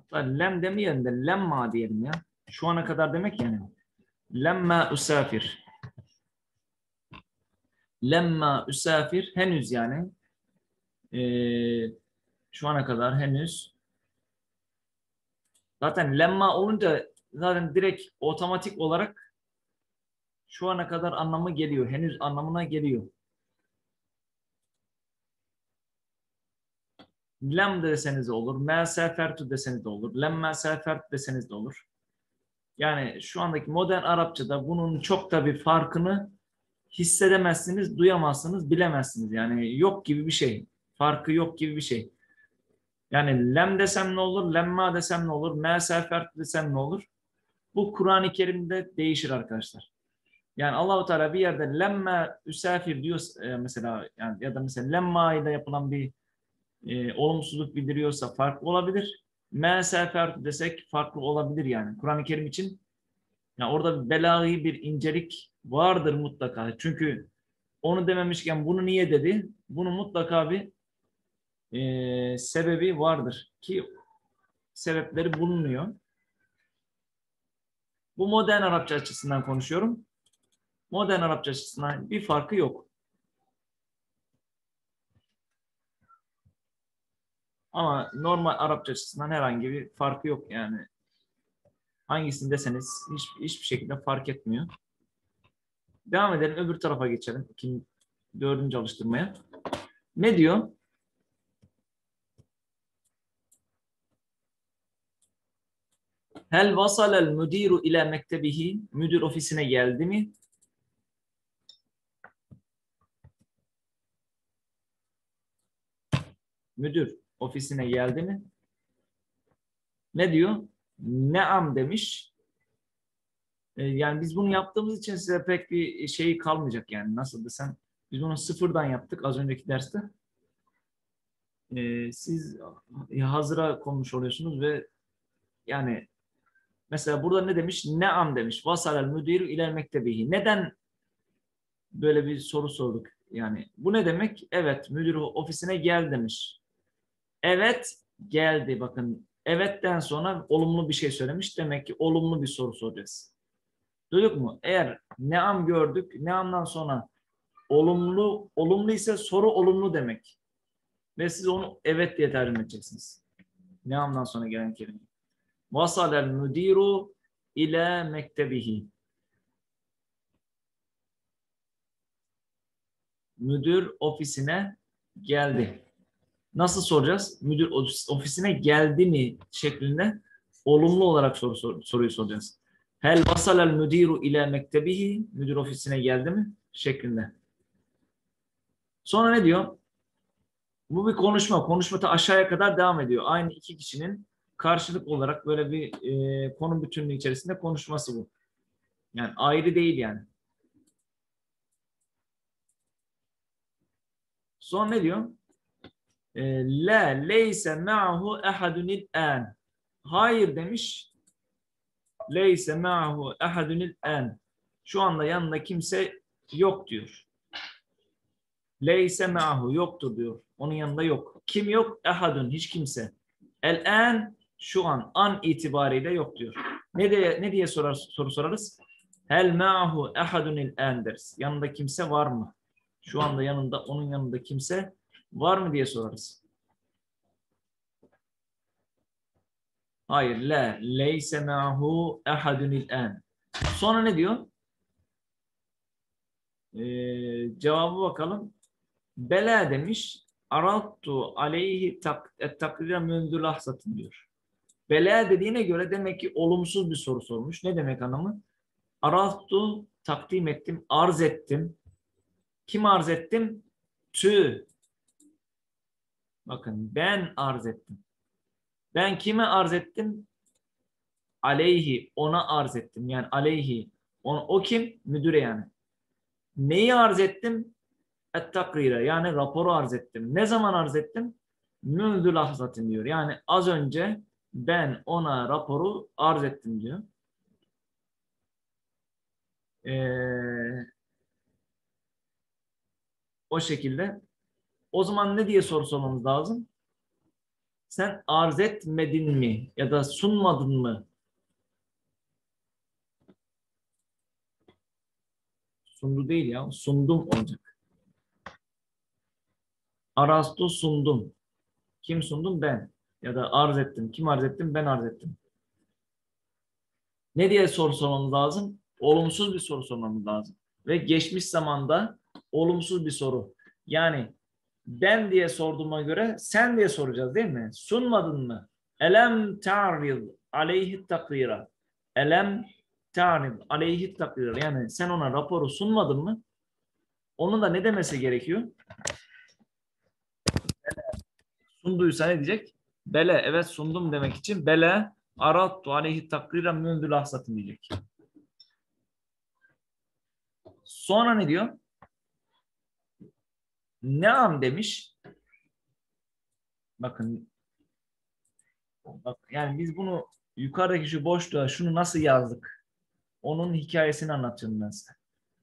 Lem demeyelim de lemma diyelim ya. Şu ana kadar demek yani. Lemma usafir. Lemma usafir henüz yani. Şu ana kadar henüz. Zaten lemma olunca zaten direkt otomatik olarak şu ana kadar anlamı geliyor. Henüz anlamına geliyor. Lem deseniz de olur. Me sefertu deseniz de olur. Lemme sefert deseniz de olur. Yani şu andaki modern Arapçada bunun çok da bir farkını hissedemezsiniz, duyamazsınız, bilemezsiniz. Yani yok gibi bir şey. Farkı yok gibi bir şey. Yani lem desem ne olur, lemma desem ne olur, me sefert desem ne olur? Bu Kur'an-ı Kerim'de değişir arkadaşlar. Yani Allahu Teala bir yerde lemme üsafir diyor mesela yani ya da mesela lemma ile yapılan bir olumsuzluk bildiriyorsa farklı olabilir. Me sefertu desek farklı olabilir yani. Kur'an-ı Kerim için yani orada belâhi bir incelik vardır mutlaka. Çünkü onu dememişken bunu niye dedi? Bunun mutlaka bir sebebi vardır ki sebepleri bulunuyor. Bu modern Arapça açısından konuşuyorum. Modern Arapça açısından bir farkı yok. Ama normal Arapça açısından herhangi bir farkı yok yani. Hangisini deseniz hiçbir şekilde fark etmiyor. Devam edelim. Öbür tarafa geçelim. Dördüncü alıştırmaya. Ne diyor? Hel vasalel müdiru ile mektebihi. Müdür ofisine geldi mi? Müdür ofisine geldi mi? Ne diyor? Neam demiş. Yani biz bunu yaptığımız için size pek bir şey kalmayacak yani. Nasıl desem. Biz bunu sıfırdan yaptık az önceki derste. Siz hazıra konmuş oluyorsunuz ve yani mesela burada ne demiş? Neam demiş. Vasalel müdiru ile mektebihi. Neden böyle bir soru sorduk? Yani bu ne demek? Evet, müdür ofisine gel demiş. Evet, geldi. Bakın, evetten sonra olumlu bir şey söylemiş. Demek ki olumlu bir soru soracağız. Duyduk mu? Eğer neam gördük, neamdan sonra olumlu ise soru olumlu demek. Ve siz onu evet diye tercüme edeceksiniz. Neamdan sonra gelen kelime. Vasalel müdiru ile mektebihi. Müdür ofisine geldi. Nasıl soracağız? Müdür ofisine geldi mi şeklinde olumlu olarak soruyu soracağız. Hel vasalel müdiru ile mektebihi, müdür ofisine geldi mi şeklinde. Sonra ne diyor? Bu bir konuşma. Konuşma da aşağıya kadar devam ediyor. Aynı iki kişinin karşılık olarak böyle bir konu bütünlüğü içerisinde konuşması bu. Yani ayrı değil yani. Sonra ne diyor? La leyse ma'hu ahadunil an. Hayır demiş. Leyse ma'hu ahadunil an. Şu anda yanında kimse yok diyor. Leyse ma'hu yoktur diyor. Onun yanında yok. Kim yok? Ahadun hiç kimse. El-an şu an itibariyle yok diyor. Ne diye soru sorarız? Hel ma'hu ahadunil an deriz. Yanında kimse var mı? Şu anda yanında onun yanında kimse var mı diye sorarız. Hayır. La. Leyse ma'hu ahadunil an. Sonra ne diyor? Cevabı bakalım. Bela demiş. Arattu aleyhi takrira mündü lahzatin diyor. Bela dediğine göre demek ki olumsuz bir soru sormuş. Ne demek anlamı? Arattu takdim ettim, arz ettim. Kim arz ettim? Tü. Bakın ben arz ettim. Ben kime arz ettim? Aleyhi ona arz ettim. Yani aleyhi. O kim? Müdüre yani. Neyi arz ettim? Et-takrire yani raporu arz ettim. Ne zaman arz ettim? Mündü lahzatin diyor. Yani az önce ben ona raporu arz ettim diyor. O şekilde. O zaman ne diye soru sormamız lazım? Sen arz etmedin mi ya da sunmadın mı? Sundu değil ya. Sundum olacak. Arastu sundum. Kim sundum? Ben. Ya da arz ettim. Kim arz ettim? Ben arz ettim. Ne diye soru sormamız lazım? Olumsuz bir soru sormamız lazım. Ve geçmiş zamanda olumsuz bir soru. Yani ben diye sorduğuma göre sen diye soracağız değil mi? Sunmadın mı? Elem ta'rid aleyhi takrira. Elem ta'rid aleyhi takrira. Yani sen ona raporu sunmadın mı? Onun da ne demesi gerekiyor? Sunduysa ne diyecek? Bele, evet sundum demek için bele arattu aleyhi takrira mündü lahsatın diyecek. Sonra ne diyor? Neam demiş. Bakın bak, yani biz bunu yukarıdaki şu boşluğa şunu nasıl yazdık? Onun hikayesini anlatacağım ben size.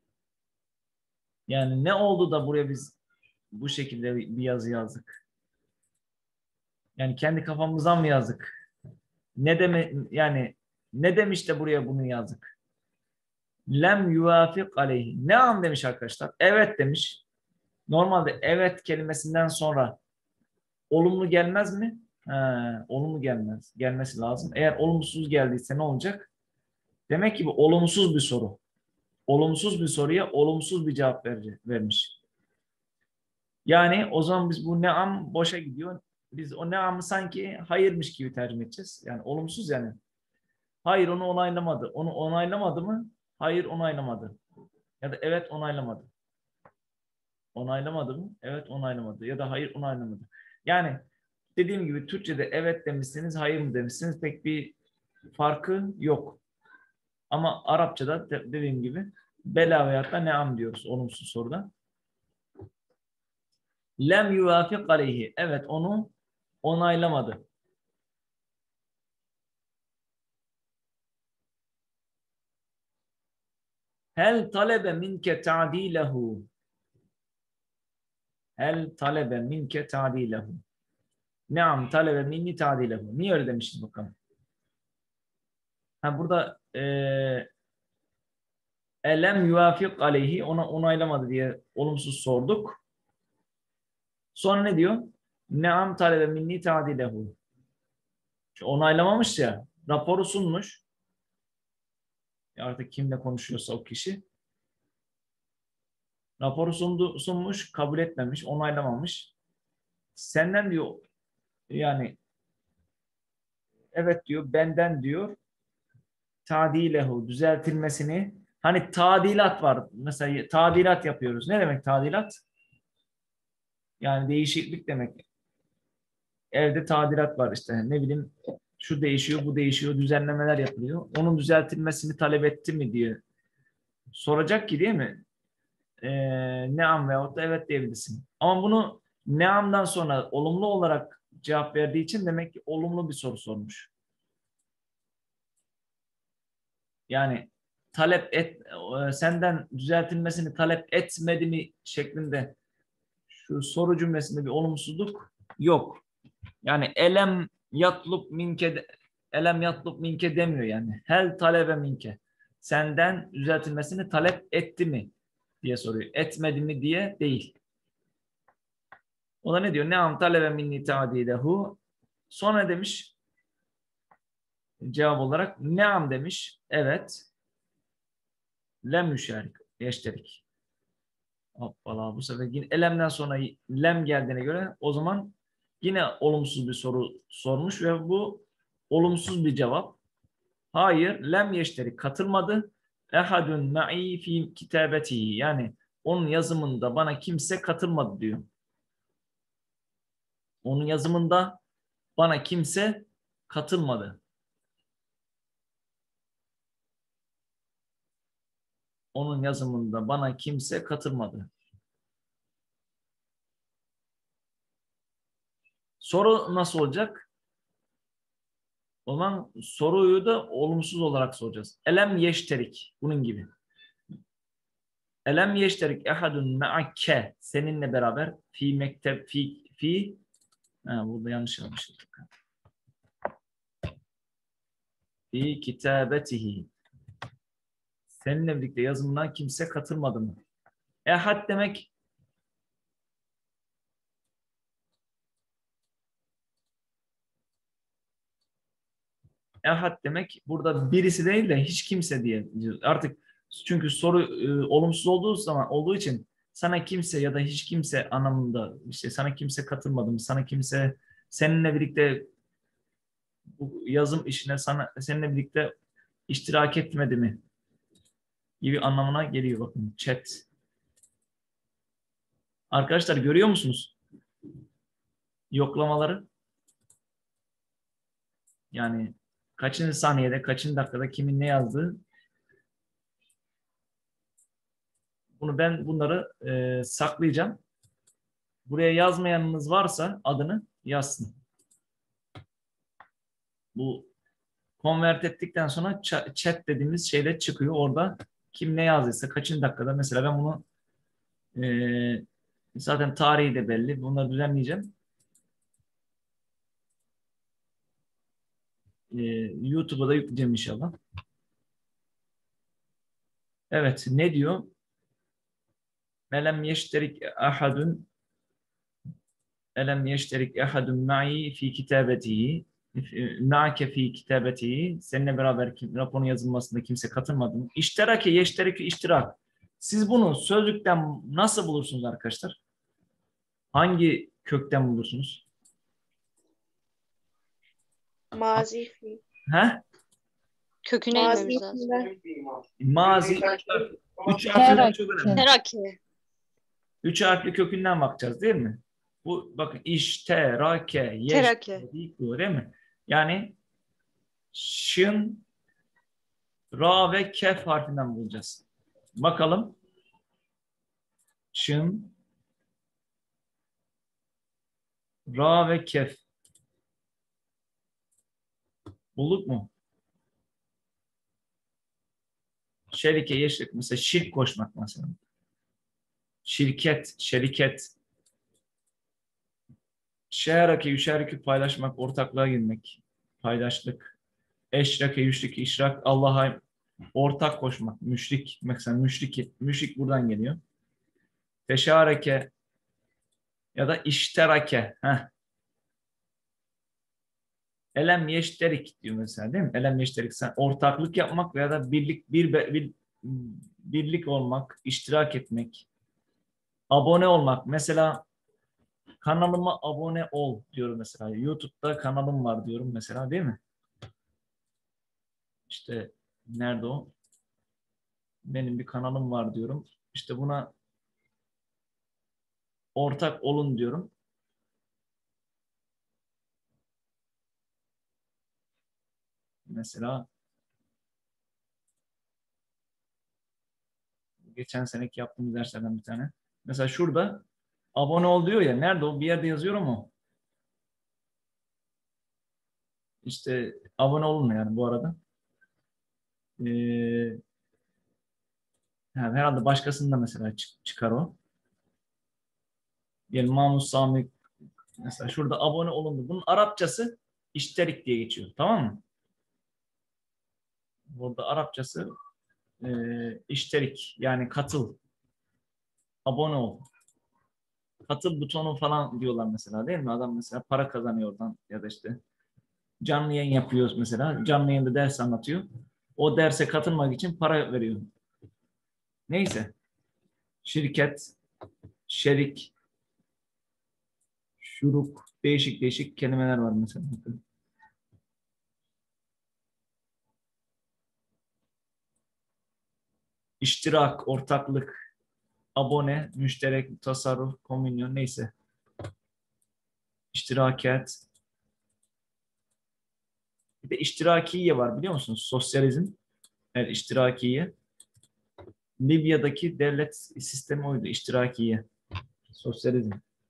Yani ne oldu da buraya biz bu şekilde bir yazı yazdık? Yani kendi kafamızdan mı yazdık? Yani ne demiş de buraya bunu yazdık? Lem yuvafik aleyhi. Ne an demiş arkadaşlar? Evet demiş. Normalde evet kelimesinden sonra olumlu gelmez mi? Olumlu gelmez. Gelmesi lazım. Eğer olumsuz geldiyse ne olacak? Demek ki bu olumsuz bir soru. Olumsuz bir soruya olumsuz bir cevap vermiş. Yani o zaman biz bu neam boşa gidiyor. Biz o neamı sanki hayırmış gibi tercüme edeceğiz. Yani olumsuz yani. Hayır onu onaylamadı. Onu onaylamadı mı? Hayır onaylamadı. Ya da evet onaylamadı. Onaylamadı mı? Evet onaylamadı. Ya da hayır onaylamadı. Yani dediğim gibi Türkçe'de evet demişsiniz, hayır mı demişsiniz pek bir farkı yok. Ama Arapçada dediğim gibi bela veyahut da neam diyoruz olumsuz soruda. Lem yuvafik aleyhi. Evet onu onaylamadı. Hel talebe minke ta'dilehu. Hel talebe minke ta'dilehu. Neam talebe minni ta'dilehu. Niye öyle demişiz bakalım. Ha burada elem yuvafik aleyhi ona onaylamadı diye olumsuz sorduk. Sonra ne diyor? Neam talebe minni ta'dilehu. Onaylamamış ya. Raporu sunmuş. Artık kimle konuşuyorsa o kişi. Raporu sunmuş, kabul etmemiş, onaylamamış. Senden diyor yani evet diyor, benden diyor tadilehu düzeltilmesini hani tadilat var. Mesela tadilat yapıyoruz. Ne demek tadilat? Yani değişiklik demek. Evde tadilat var işte. Ne bileyim şu değişiyor, bu değişiyor, düzenlemeler yapılıyor. Onun düzeltilmesini talep etti mi diye soracak ki değil mi? Neam veyahut da evet diyebilirsin. Ama bunu neamdan sonra olumlu olarak cevap verdiği için demek ki olumlu bir soru sormuş. Yani senden düzeltilmesini talep etmedi mi şeklinde şu soru cümlesinde bir olumsuzluk yok. Yani elem yatlub minke demiyor yani. Hel talebe minke. Senden düzeltilmesini talep etti mi diye soruyor. Etmedi mi diye değil. O da ne diyor? Neam talebe minni ta'dilehu. Sonra demiş cevap olarak neam demiş. Evet. Lem müşerik. Yeşterik. Hoppala bu sefer yine elemden sonra lem geldiğine göre o zaman yine olumsuz bir soru sormuş ve bu olumsuz bir cevap. Hayır, lem yeşterik katılmadı. Ehadun ma'i fi kitabetihi. Yani onun yazımında bana kimse katılmadı diyor. Onun yazımında bana kimse katılmadı. Onun yazımında bana kimse katılmadı. Soru nasıl olacak? O zaman soruyu da olumsuz olarak soracağız. Elem yeşterik. Bunun gibi. Elem yeşterik ehadun ma'ake. Seninle beraber fi mektep fi Ha, burada yanlış yazmışım. Fi kitabetihi. Seninle birlikte yazımına kimse katılmadı mı? Ehad demek ehad demek burada birisi değil de hiç kimse diye diyor. Artık çünkü soru olumsuz olduğu zaman olduğu için sana kimse ya da hiç kimse anlamında işte sana kimse katılmadı mı? Sana kimse seninle birlikte bu yazım işine seninle birlikte iştirak etmedi mi? Gibi anlamına geliyor bakın chat. Arkadaşlar görüyor musunuz yoklamaları? Yani kaçıncı saniyede, kaçıncı dakikada kimin ne yazdığı. Bunları saklayacağım. Buraya yazmayanınız varsa adını yazsın. Bu convert ettikten sonra chat dediğimiz şeyle çıkıyor. Orada kim ne yazdıysa kaçıncı dakikada mesela ben bunu zaten tarihi de belli. Bunları düzenleyeceğim. YouTube'a da yükleyeceğim inşallah. Evet ne diyor? Elem yeşterik ahadun ma'i fi kitabetihi ma'ke fi kitabetihi seninle beraber raporun yazılmasında kimse katılmadı mı? İştirake yeşterike iştirak. Siz bunu sözlükten nasıl bulursunuz arkadaşlar? Hangi kökten bulursunuz? Mazi fiil. He? Köküne Mazi inmemiz lazım. fiiller. Mazi üç harfli çok önemli. Teraki. Üç harfli kökünden bakacağız değil mi? Bu bakın işterake Terake. yeşterik değil mi? Yani şın, ra ve kef harfinden bulacağız. Bakalım. Şın, ra ve kef. Bulduk mu? Şerike, yeşillik. Mesela şirk koşmak mesela. Şirket, şeriket. Şerake, yüşerikü paylaşmak, ortaklığa girmek. Paydaşlık. Eşrake, yüşrik, işrak. Allah'a ortak koşmak. Müşrik. Mesela müşrik buradan geliyor. Teşareke ya da işterake. Heh. Elem yeşterik diyor mesela değil mi? Elem yeşterik sen ortaklık yapmak veya da birlik olmak, iştirak etmek, abone olmak. Mesela kanalıma abone ol diyorum mesela. YouTube'da kanalım var diyorum mesela değil mi? İşte nerede o? Benim bir kanalım var diyorum. İşte buna ortak olun diyorum. Mesela geçen seneki yaptığımız derslerden bir tane. Mesela şurada abone ol diyor ya. Nerede o? Bir yerde yazıyor mu? İşte abone olun yani bu arada. Yani herhalde başkasında mesela çıkar o. Diyelim Mahmut Sami mesela şurada abone olundu. Bunun Arapçası işterik diye geçiyor. Tamam mı? Burada Arapçası işterik yani katıl, abone ol. Katıl butonu falan diyorlar mesela değil mi? Adam mesela para kazanıyor oradan ya da işte canlı yayın yapıyoruz mesela. Canlı yayında ders anlatıyor. O derse katılmak için para veriyor. Neyse. Şirket, şerik, şuruk, değişik değişik kelimeler var mesela. İştirak, ortaklık, abone, müşterek, tasarruf, komünyon neyse. İştirakat. Bir de iştirakiye var biliyor musunuz? Sosyalizm. Evet, iştirakiye. Libya'daki devlet sistemi oydu. İştirakiye. Sosyalizm.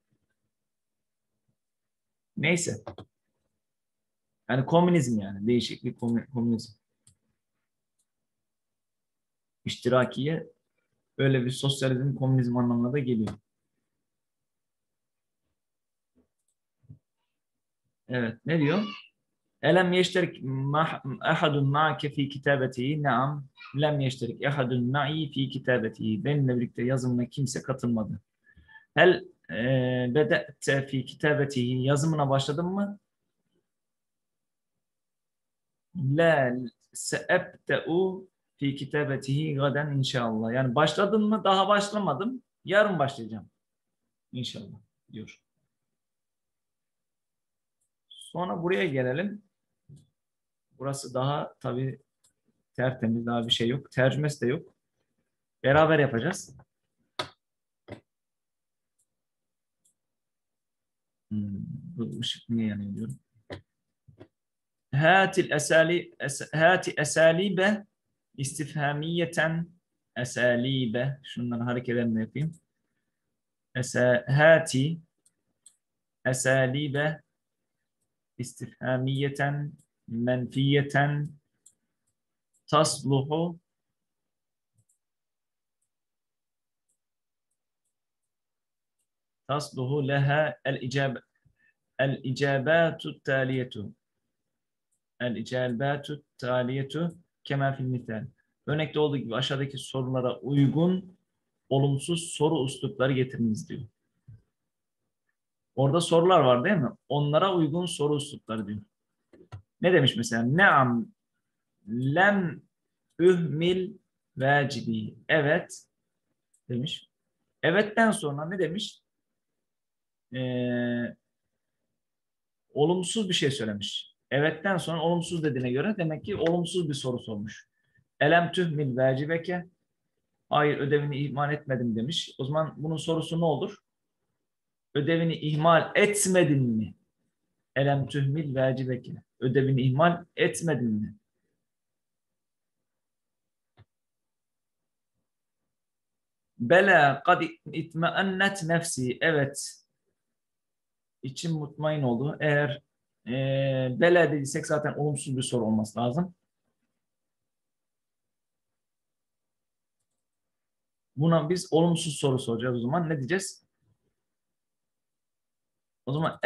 Neyse. Yani komünizm yani. Değişik bir komünizm. İştirakiye öyle bir sosyalizm, komünizm anlamına da geliyor. Evet. Ne diyor? Elem yeşterik ahadun ma'ke fi kitabetihi. Naam. Lem yeşterik ahadun ma'i fi kitabetihi. Benimle birlikte yazımına kimse katılmadı. Hel bede'te fi kitabetihi. Yazımına başladın mı? La se'ebte'u fi kitabetihi gaden inşallah. Yani başladın mı? Daha başlamadım. Yarın başlayacağım. İnşallah diyor. Sonra buraya gelelim. Burası daha tabii tertemiz, daha bir şey yok. Tercümesi de yok. Beraber yapacağız. Bu ışık niye yanıyor diyorum. Hati esalibe istifhamiyeten esalibe. Şunları hareketlerini yapayım. Hati esalibe istifhamiyeten menfiyeten tasluhu leha el-icabatu taliyetu. El-icabatu taliyetu kema fil misal. Örnekte olduğu gibi aşağıdaki sorulara uygun olumsuz soru üslupları getiriniz diyor. Orada sorular var değil mi? Onlara uygun soru üslupları diyor. Ne demiş mesela? Ne'am lem ühmil vacibi. Evet demiş. Evet'ten sonra ne demiş? Olumsuz bir şey söylemiş. Evet'ten sonra olumsuz dediğine göre demek ki olumsuz bir soru sormuş. Elem tühmil vacibeke. Hayır, ödevini ihmal etmedim demiş. O zaman bunun sorusu ne olur? Ödevini ihmal etmedin mi? Elem tühmil vacibeke. Ödevini ihmal etmedin mi? Bela kad itmaennet nefsi. Evet. İçim mutmain oldu. Eğer bela dediysek zaten olumsuz bir soru olması lazım. Buna biz olumsuz soru soracağız o zaman. Ne diyeceğiz? O zaman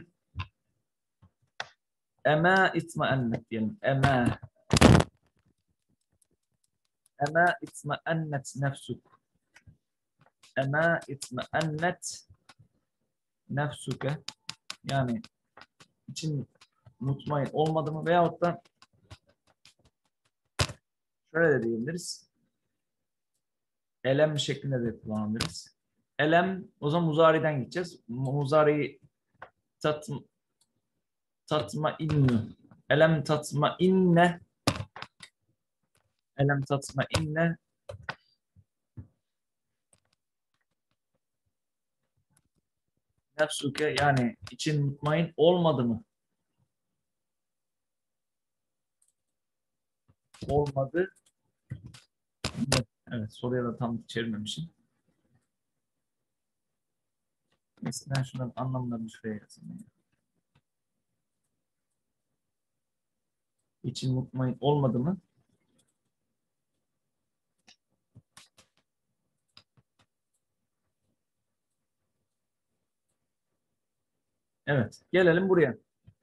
ema itmaennet diyelim. Ema itmaennet nefsuk. Ema itmaennet nefsuke. Yani için mutmain olmadı mı? Veyahut da şöyle de diyebiliriz. Elem şeklinde de kullanabiliriz. Elem, o zaman muzari'den gideceğiz. Muzari tatma innu. Elem tatma inne. Elem tatma inne. Nefsuke, yani için mutmain olmadı mı? Olmadı. Evet, soruya da tam çevirmemişim. Neyse, ben şunların anlamlarını şuraya yazayım. İçin mutmain olmadı mı? Evet, gelelim buraya.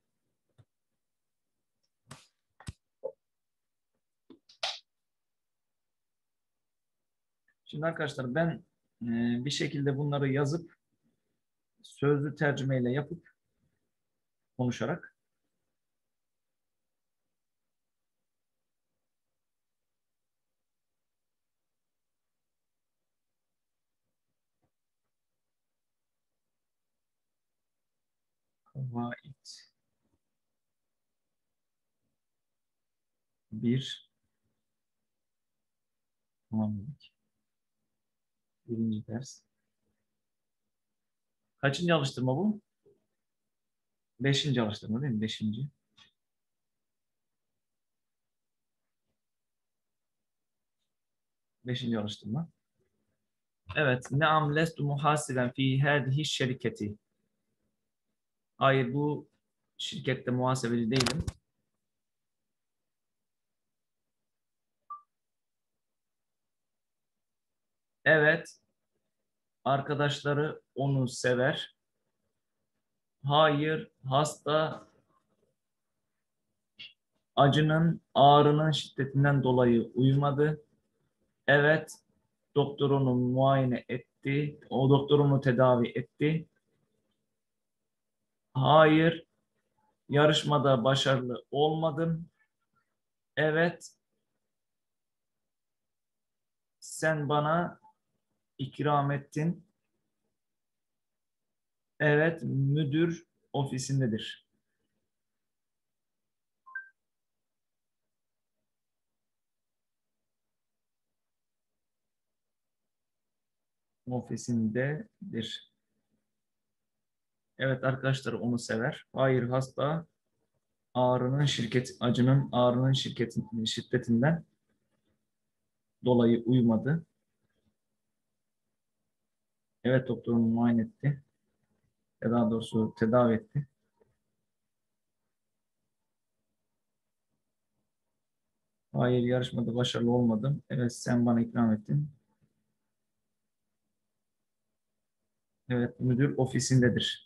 Şimdi arkadaşlar ben bir şekilde bunları yazıp sözlü tercümeyle yapıp konuşarak kavaid bir tamamladık. Birinci ders. Kaçıncı alıştırma bu? Beşinci alıştırma değil mi? Beşinci. Beşinci alıştırma. Evet. Neam lestu muhasiben fi hadihi şirketi. Hayır, bu şirkette muhasebeci değilim. Evet. Arkadaşları onu sever. Hayır, hasta acının, ağrının şiddetinden dolayı uyumadı. Evet, doktor onu muayene etti. O doktor onu tedavi etti. Hayır, yarışmada başarılı olmadım. Evet, sen bana ikram ettin. Evet, müdür ofisindedir. Ofisindedir. Evet, arkadaşlar onu sever. Hayır, hasta acının ağrının şiddetinden dolayı uyumadı. Evet, doktorunu muayene etti. Daha doğrusu tedavi etti. Hayır, yarışmada başarılı olmadım. Evet, sen bana ikram ettin. Evet, müdür ofisindedir.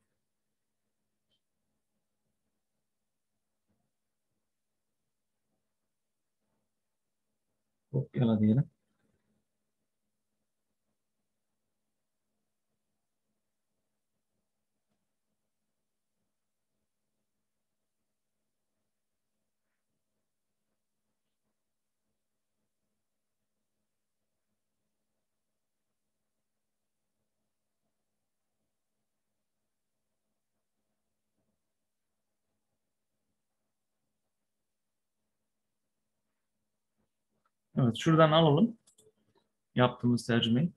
Kopyala diyelim. Evet, şuradan alalım yaptığımız tercümeyi.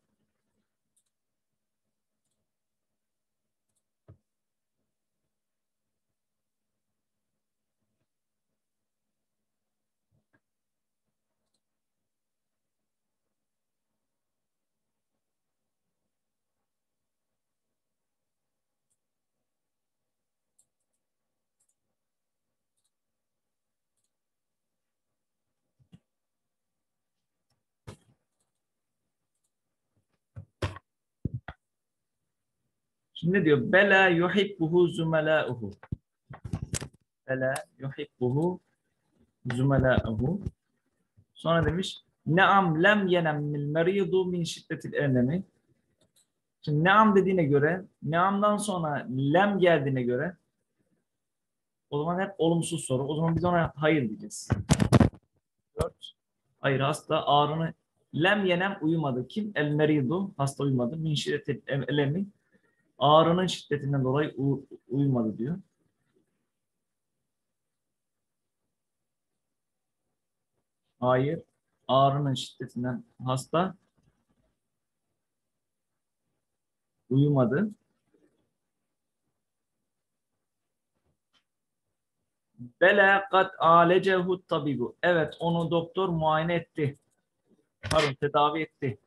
Şimdi ne diyor? Bela yuhibbuhu zumelâuhu. Bela yuhibbuhu zumelâuhu. Sonra demiş Neam lem yenemmil meridu min şiddetil elemi. Şimdi neam dediğine göre, neamdan sonra lem geldiğine göre o zaman hep olumsuz soru. O zaman biz ona hayır diyeceğiz. 4. Hayır, hasta ağrını lem yenem uyumadı. Kim? El meridu. Hasta uyumadı. Min şiddetil elemi. Ağrının şiddetinden dolayı uyumadı diyor. Hayır. Ağrının şiddetinden hasta uyumadı. Bela kad alecehu tabibu. Evet, onu doktor muayene etti. Pardon, tedavi etti.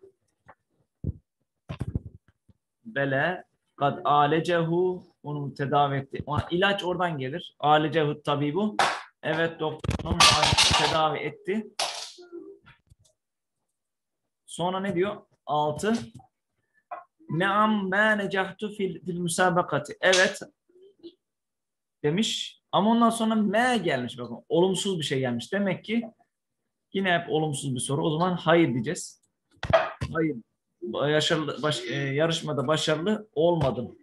Bela kad alecehu, onu tedavi etti. Ona ilaç oradan gelir. Alecehu tabibu. Evet, doktor onu tedavi etti. Sonra ne diyor? 6. Neam ma necahtu fil müsabakati. Evet demiş. Ama ondan sonra me gelmiş. Bakın olumsuz bir şey gelmiş. Demek ki yine hep olumsuz bir soru. O zaman hayır diyeceğiz. Hayır. Yarışmada başarılı olmadım.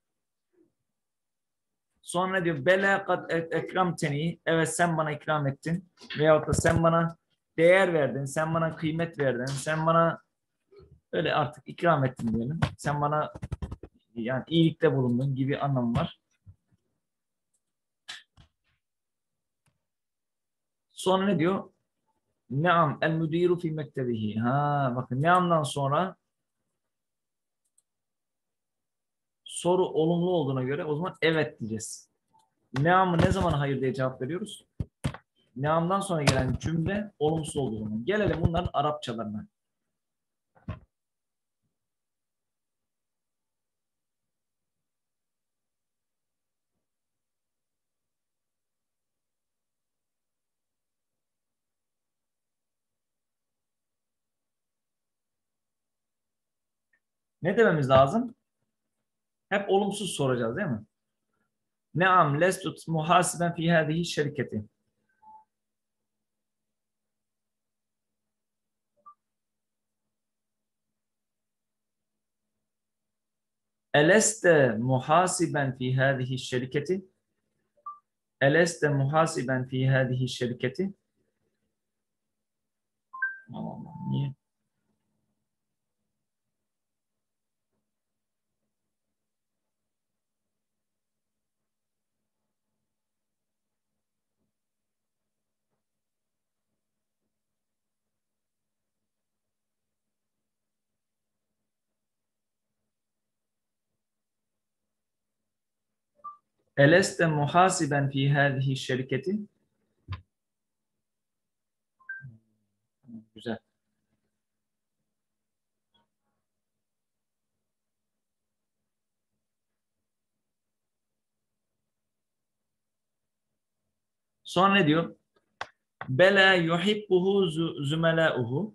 Sonra ne diyor? Bela kad ekramteni. Evet, sen bana ikram ettin. Veyahut da sen bana değer verdin. Sen bana kıymet verdin. Sen bana öyle artık ikram ettin diyelim. Sen bana yani iyilikte bulundun gibi anlamı var. Sonra ne diyor? Neam el müdiru fi mektebihi. Ha, bakın neamdan sonra soru olumlu olduğuna göre o zaman evet diyeceğiz. Neam'ı ne zaman hayır diye cevap veriyoruz? Neam'dan sonra gelen cümle olumsuz olduğu zaman. Gelelim bunların Arapçalarına. Ne dememiz lazım? Hep olumsuz soracağız değil mi? Neam lestut muhasiben fi hadihi şirketi. Eleste muhasiben fi hadihi şirketi? Eleste muhasiben fi hadihi şirketi? Allah Allah, niye? Eleste muhasiben fi hadihi şirketi? Güzel. Sonra ne diyor? Bela yuhibbuhu zümelâuhu.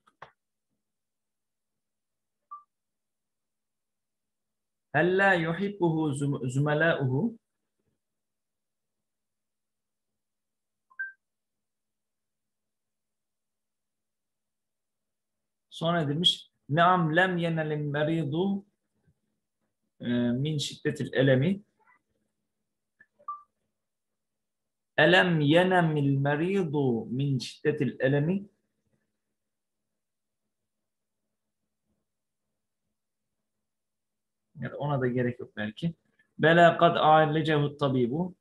Hella yuhibbuhu zümelâuhu. Sonra demiş Neam lem yenelim meridu min şiddetil elemi. Elem yenemil meridu min şiddetil elemi. Yani ona da gerek yok belki. Bela kad a'allecehu tabibu.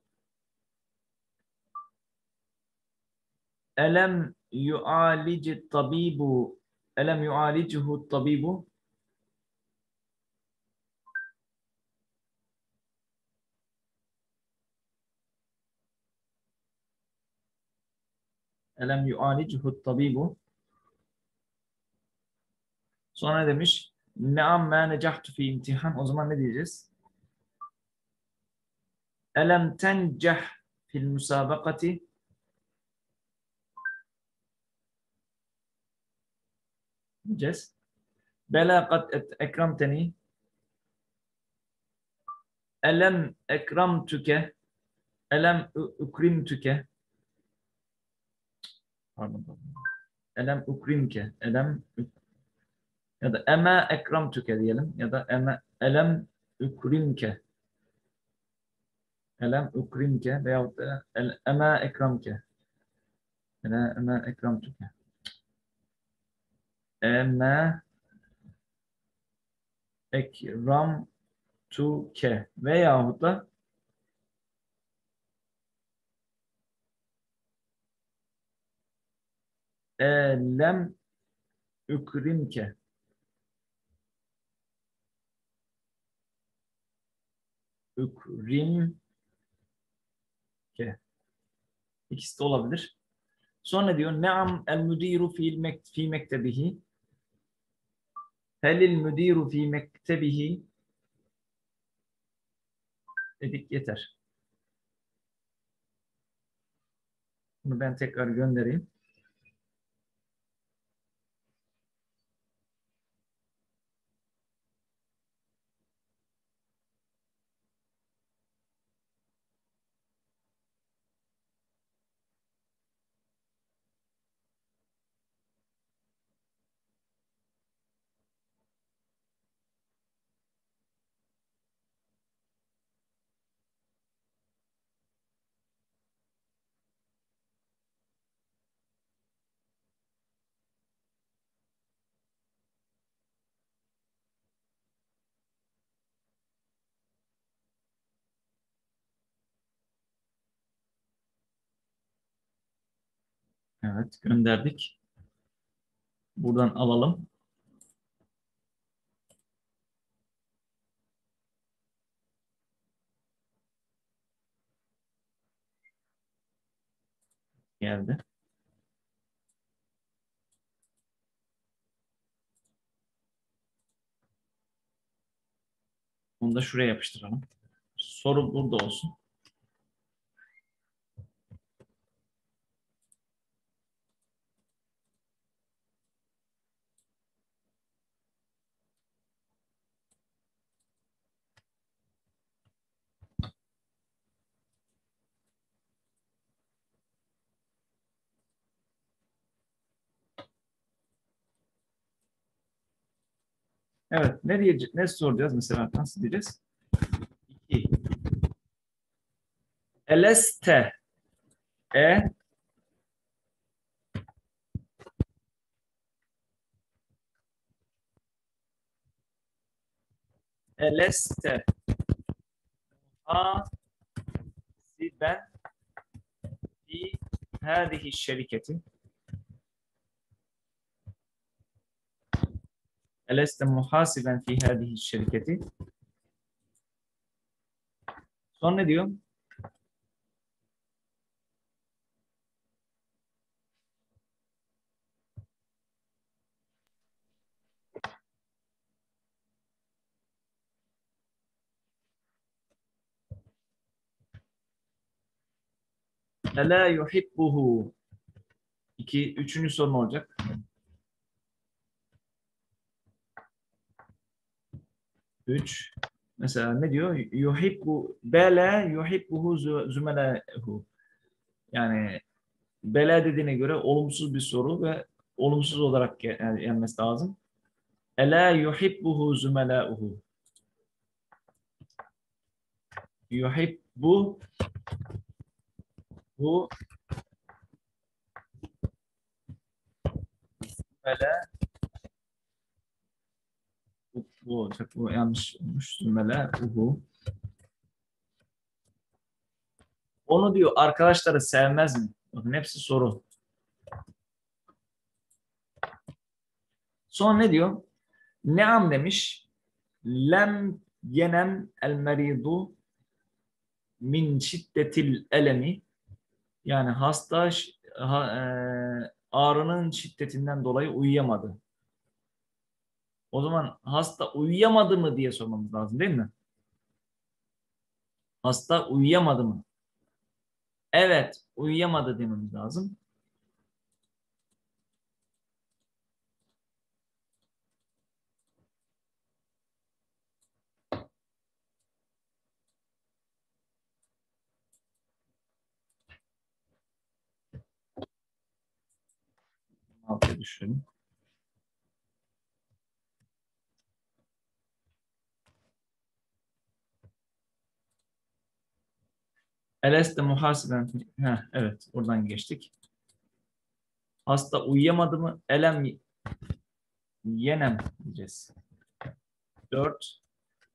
Elem yu'alici tabibu. Elem yu'alicihu tabibu. Elem yu'alicihu tabibu. Sonra demiş Neam ma necahtu fi imtihan. O zaman ne diyeceğiz? Elem tenceh fil musabakati. Diyeceğiz. Bela kad ekramteni. Elem ekramtüke. Elem ukrimtüke. Pardon. Elem ukrimke. Ya da ema ekramtüke diyelim. Ya da elem ukrimke. Elem ukrimke veyahut da ema ekramke. Ema ekramtüke. Ema ekramtüke. Veyahut da elem ukrimke. Ukrimke. İkisi de olabilir. Sonra diyor Neam el müdiru fi mektebihi. Helil müdiru fi mektebihi dedik yeter. Bunu ben tekrar göndereyim. Evet gönderdik. Buradan alalım. Geldi. Bunu da şuraya yapıştıralım. Soru burada olsun. Evet. Ne soracağız mesela? Nasıl diyeceğiz? 2. Eleste e eleste hasiben fi hadihi şirketi. Eleste muhasiben fi hadihi şirketi. Sonra ne diyor? Ela yuhibbuhu. Üçüncü soru ne olacak? 3. Mesela ne diyor? Bela yuhibbuhu zümelehu. Yani bela dediğine göre olumsuz bir soru ve olumsuz olarak gelmesi lazım. Ela yuhibbuhu zümelâuhu. Yuhibbuhu zümelâuhu. Bu olacak. Bu yanlış olmuş. Zümelâuhu. Onu diyor arkadaşları sevmez mi? Bakın hepsi soru. Sonra ne diyor? Neam demiş. Lem yenem el meridu min şiddetil elemi. Yani hasta ağrının şiddetinden dolayı uyuyamadı. O zaman hasta uyuyamadı mı diye sormamız lazım değil mi? Hasta uyuyamadı mı? Evet, uyuyamadı dememiz lazım. Altıya düşürelim. Eleste muhasiben. Evet, oradan geçtik. Hasta uyuyamadı mı? Elem yenem diyeceğiz. 4.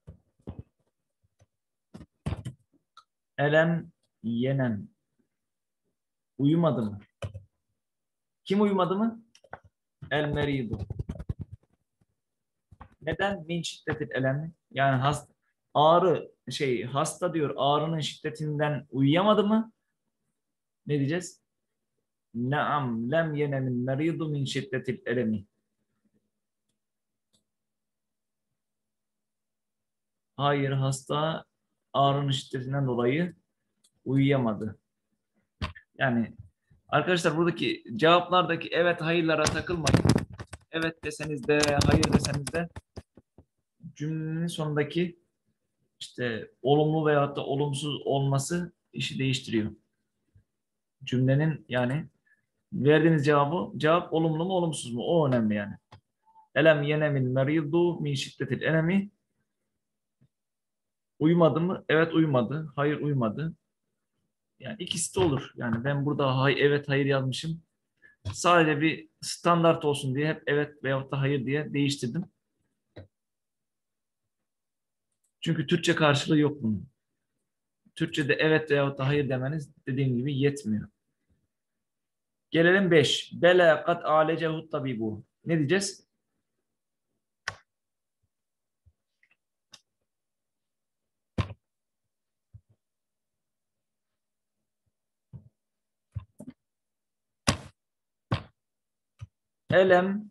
Elem yenem. Uyumadı mı? Kim uyumadı mı? El meridu. Neden? Min şiddetil elemi. Yani hasta diyor ağrının şiddetinden uyuyamadı mı? Ne diyeceğiz? Naam lem yenemin meridu min şiddetil elemi. Hayır, hasta ağrının şiddetinden dolayı uyuyamadı. Yani arkadaşlar buradaki cevaplardaki evet hayırlara takılmayın. Evet deseniz de hayır deseniz de cümlenin sonundaki işte olumlu veyahut da olumsuz olması işi değiştiriyor. Cümlenin yani verdiğiniz cevap olumlu mu olumsuz mu? O önemli yani. Elem yenemil meridu min şiddetil enemi. Uyumadı mı? Evet uyumadı. Hayır uyumadı. Yani ikisi de olur. Yani ben burada evet hayır yazmışım. Sadece bir standart olsun diye hep evet veyahut da hayır diye değiştirdim. Çünkü Türkçe karşılığı yok bunun. Türkçe'de evet veyahut da hayır demeniz dediğim gibi yetmiyor. Gelelim 5. Bela kad alecehu tabibu. Ne diyeceğiz? Elem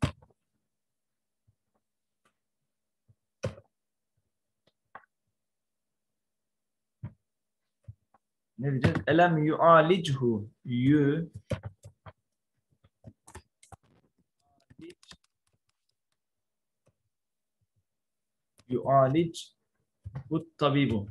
ne diyeceğiz? Elem yu'alichu yu'alic bu tabibu.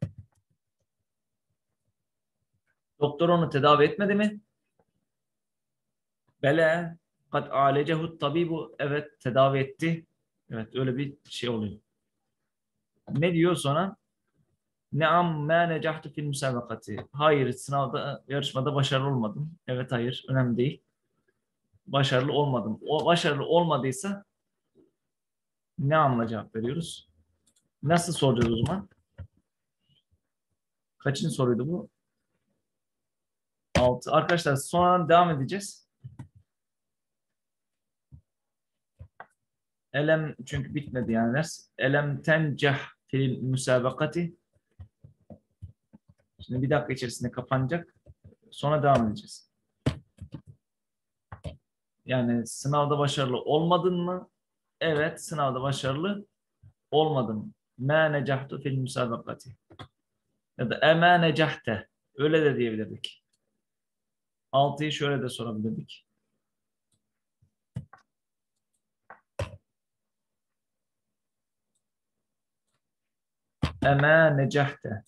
Doktor onu tedavi etmedi mi? Bela kad alecehu tabibu. Evet tedavi etti. Evet, öyle bir şey oluyor. Ne diyor sonra? Neam ma necahtu fil müsabakati. Hayır, sınavda, yarışmada başarılı olmadım. Evet, hayır, önemli değil. Başarılı olmadım. O başarılı olmadıysa ne anla cevap veriyoruz? Nasıl soracağız o zaman? Kaçıncı soruydu bu? 6. Arkadaşlar sonra devam edeceğiz. Elem çünkü bitmedi yani ders. Elem tencah fil müsabakati. Şimdi bir dakika içerisinde kapanacak. Sonra devam edeceğiz. Yani sınavda başarılı olmadın mı? Evet, sınavda başarılı olmadım. Ma necahtu fil müsabakati. Ya da ema necahte. Öyle de diyebilirdik. 6'yı şöyle de sorabilirdik. Ema necahte.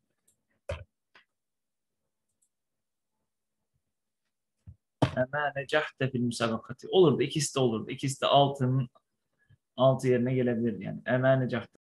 Ema necahte fil müsabakati. Olurdu. İkisi de olurdu. İkisi de 6'nın 6 yerine gelebilirdi yani. Ema necahte.